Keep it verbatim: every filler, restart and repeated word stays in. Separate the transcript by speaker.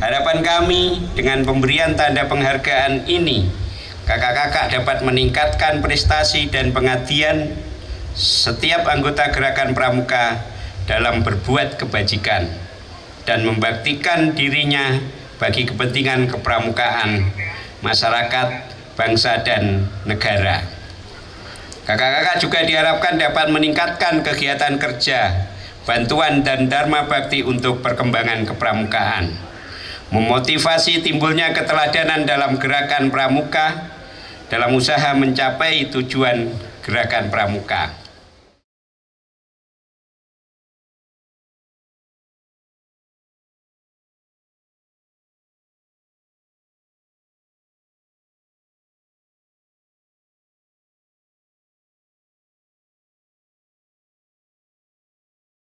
Speaker 1: Harapan kami dengan pemberian tanda penghargaan ini, kakak-kakak dapat meningkatkan prestasi dan pengabdian setiap anggota Gerakan Pramuka dalam berbuat kebajikan dan membaktikan dirinya bagi kepentingan kepramukaan masyarakat, bangsa, dan negara. Kakak-kakak juga diharapkan dapat meningkatkan kegiatan kerja, bantuan, dan dharma bakti untuk perkembangan kepramukaan, memotivasi timbulnya keteladanan dalam gerakan pramuka dalam usaha mencapai tujuan Gerakan Pramuka.